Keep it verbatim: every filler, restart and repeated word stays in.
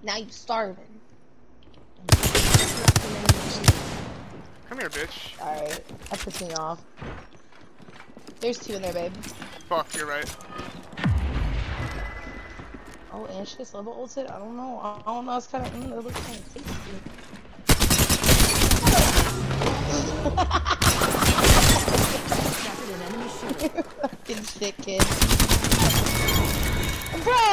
Now you starving. Come here, bitch. Alright, I pissed me off. There's two in there, babe. Fuck, you're right. Oh, and she gets level ulted? I don't know. I don't know. It's kind of, mm, it looks kind of tasty. Fucking shit, kid. Bro!